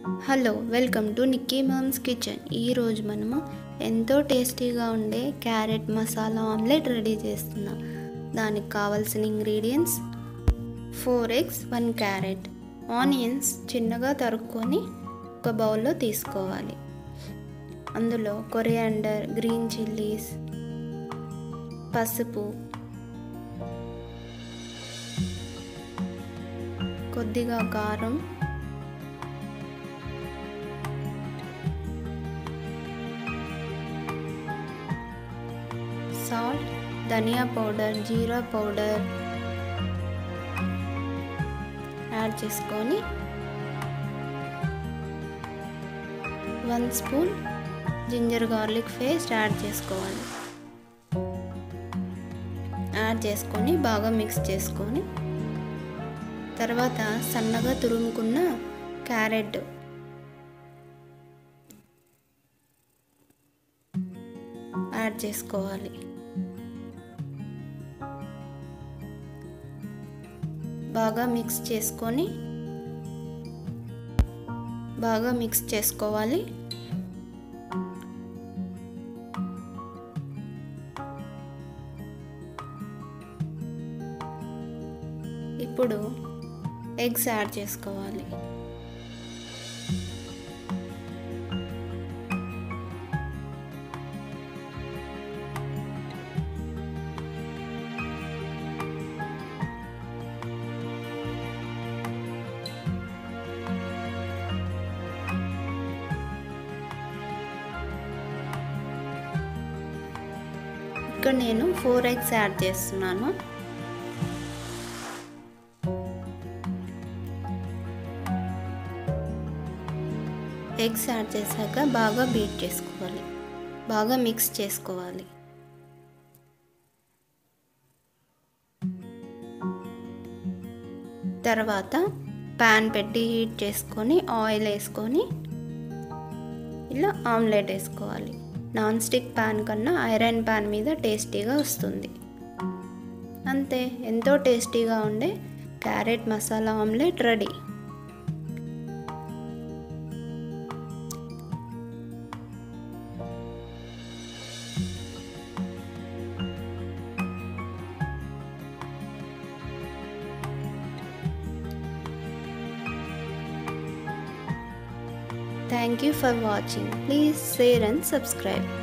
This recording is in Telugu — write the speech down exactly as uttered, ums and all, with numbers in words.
Hello welcome to Nikki mom's kitchen. ఈరోజు మనము ఎంతో టేస్టీగా ఉండే క్యారెట్ మసాలా ఆమ్లెట్ రెడీ చేస్తున్నాం. దానికి కావాల్సిన ingredients four eggs, one carrot, onions చిన్నగా తరుక్కొని ఒక బౌల్లో తీసుకోవాలి. అందులో కొరియాండర్, గ్రీన్ చిల్లీస్, పసుపు, కొద్దిగా కారం, సాల్ట్, ధనియా పౌడర్, జీరా పౌడర్ యాడ్ చేసుకొని one spoon ginger garlic paste add చేసుకోవాలి. యాడ్ చేసుకొని బాగా మిక్స్ చేసుకొని తర్వాత సన్నగా తురుముకున్న క్యారెట్ యాడ్ చేసుకోవాలి. బాగా మిక్స్ చేసుకొని బాగా మిక్స్ చేసుకోవాలి. ఇప్పుడు ఎగ్స్ యాడ్ చేసుకోవాలి. ఇక్కడ నేను ఫోర్ ఎగ్స్ యాడ్ చేస్తున్నాను. ఎగ్స్ యాడ్ చేశాక బాగా బీట్ చేసుకోవాలి, బాగా మిక్స్ చేసుకోవాలి. తర్వాత ప్యాన్ పెట్టి హీట్ చేసుకొని ఆయిల్ వేసుకొని ఇలా ఆమ్లెట్ వేసుకోవాలి. నాన్ స్టిక్ ప్యాన్ కన్నా ఐరన్ ప్యాన్ మీద టేస్టీగా వస్తుంది. అంతే, ఎంతో టేస్టీగా ఉండే carrot masala omelette ready. Thank you for watching. Please share and subscribe.